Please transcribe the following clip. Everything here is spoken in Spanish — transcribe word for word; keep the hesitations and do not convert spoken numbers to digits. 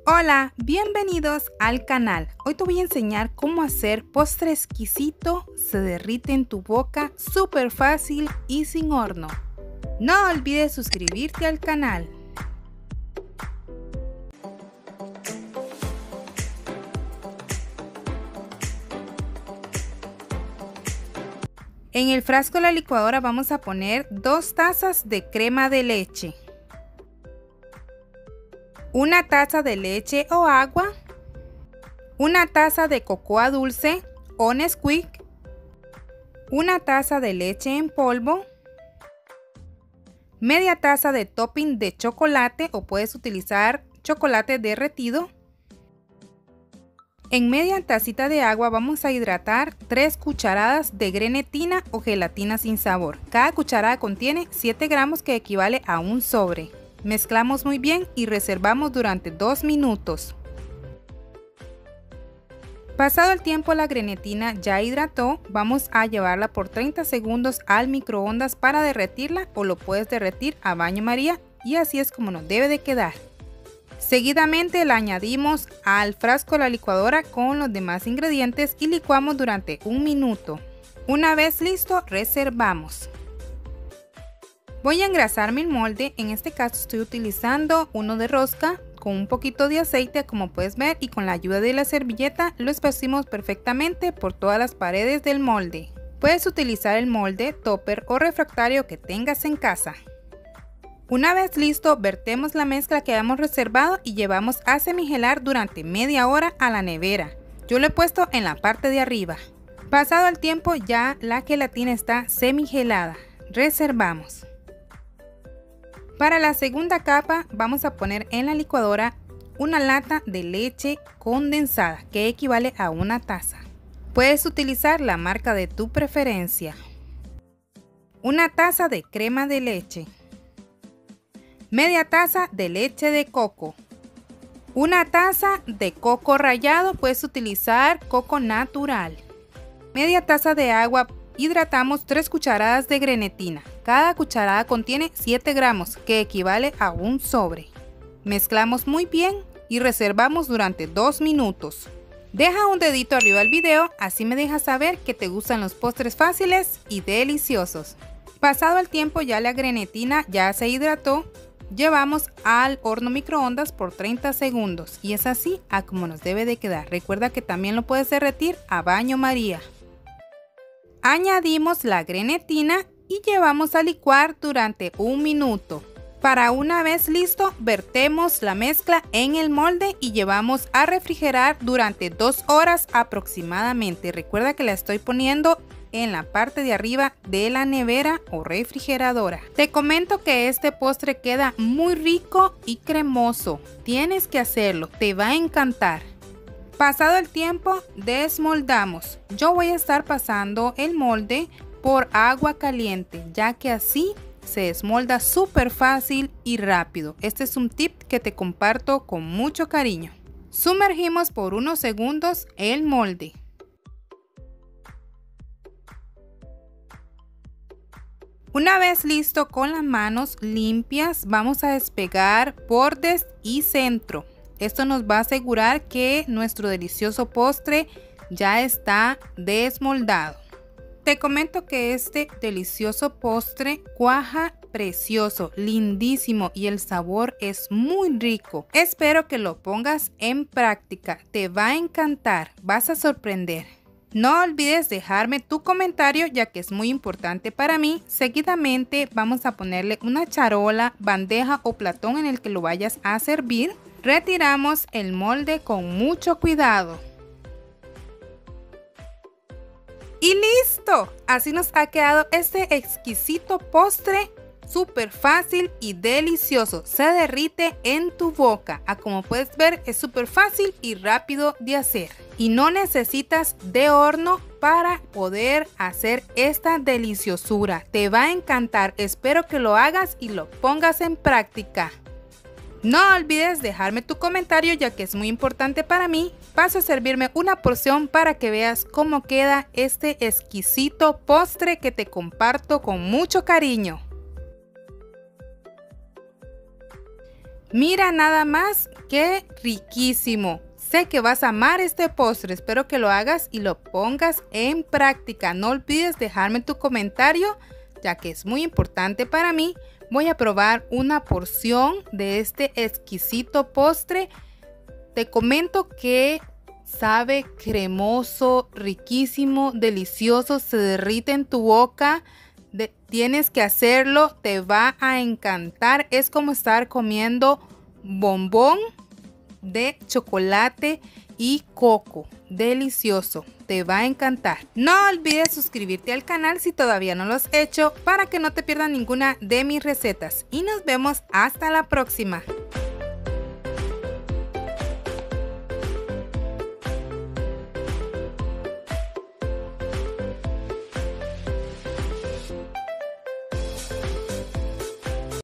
Hola, bienvenidos al canal. Hoy te voy a enseñar cómo hacer postre exquisito, se derrite en tu boca, súper fácil y sin horno. No olvides suscribirte al canal. En el frasco de la licuadora vamos a poner dos tazas de crema de leche, una taza de leche o agua, una taza de cocoa dulce o Nesquik, una taza de leche en polvo, media taza de topping de chocolate o puedes utilizar chocolate derretido. En media tacita de agua vamos a hidratar tres cucharadas de grenetina o gelatina sin sabor. Cada cucharada contiene siete gramos, que equivale a un sobre. Mezclamos muy bien y reservamos durante dos minutos. Pasado el tiempo, la grenetina ya hidrató, vamos a llevarla por treinta segundos al microondas para derretirla, o lo puedes derretir a baño María, y así es como nos debe de quedar. Seguidamente la añadimos al frasco de la licuadora con los demás ingredientes y licuamos durante un minuto. Una vez listo, reservamos. Voy a engrasar mi molde. En este caso estoy utilizando uno de rosca con un poquito de aceite, como puedes ver, y con la ayuda de la servilleta lo esparcimos perfectamente por todas las paredes del molde. Puedes utilizar el molde topper o refractario que tengas en casa. Una vez listo, vertemos la mezcla que habíamos reservado y llevamos a semigelar durante media hora a la nevera. Yo lo he puesto en la parte de arriba. Pasado el tiempo, ya la gelatina está semigelada. Reservamos. Para la segunda capa vamos a poner en la licuadora una lata de leche condensada, que equivale a una taza. Puedes utilizar la marca de tu preferencia. Una taza de crema de leche. Media taza de leche de coco, una taza de coco rallado, puedes utilizar coco natural, media taza de agua. Hidratamos tres cucharadas de grenetina, cada cucharada contiene siete gramos, que equivale a un sobre. Mezclamos muy bien y reservamos durante dos minutos. Deja un dedito arriba al video, así me dejas saber que te gustan los postres fáciles y deliciosos. Pasado el tiempo, ya la grenetina ya se hidrató. Llevamos al horno microondas por treinta segundos y es así a como nos debe de quedar. Recuerda que también lo puedes derretir a baño María. Añadimos la grenetina y llevamos a licuar durante un minuto. Para una vez listo, vertemos la mezcla en el molde y llevamos a refrigerar durante dos horas aproximadamente. Recuerda que la estoy poniendo en la parte de arriba de la nevera o refrigeradora. Te comento que este postre queda muy rico y cremoso. Tienes que hacerlo, te va a encantar. Pasado el tiempo, desmoldamos. Yo voy a estar pasando el molde por agua caliente, ya que así se desmolda súper fácil y rápido. Este es un tip que te comparto con mucho cariño. Sumergimos por unos segundos el molde. Una vez listo, con las manos limpias vamos a despegar bordes y centro. Esto nos va a asegurar que nuestro delicioso postre ya está desmoldado. Te comento que este delicioso postre cuaja precioso, lindísimo, y el sabor es muy rico. Espero que lo pongas en práctica, te va a encantar, vas a sorprender. No olvides dejarme tu comentario, ya que es muy importante para mí. Seguidamente vamos a ponerle una charola, bandeja o platón en el que lo vayas a servir. Retiramos el molde con mucho cuidado. Y listo, así nos ha quedado este exquisito postre, súper fácil y delicioso. Se derrite en tu boca. Ah, como puedes ver, es súper fácil y rápido de hacer. Y no necesitas de horno para poder hacer esta deliciosura. Te va a encantar. Espero que lo hagas y lo pongas en práctica. No olvides dejarme tu comentario, ya que es muy importante para mí. Paso a servirme una porción para que veas cómo queda este exquisito postre que te comparto con mucho cariño. Mira nada más ¡Qué riquísimo! Sé que vas a amar este postre, espero que lo hagas y lo pongas en práctica. No olvides dejarme tu comentario, ya que es muy importante para mí. Voy a probar una porción de este exquisito postre. Te comento que sabe cremoso, riquísimo, delicioso, se derrite en tu boca. De, tienes que hacerlo, te va a encantar. Es como estar comiendo bombón de chocolate y coco. Delicioso, te va a encantar. No olvides suscribirte al canal si todavía no lo has hecho para que no te pierdas ninguna de mis recetas. Y nos vemos hasta la próxima.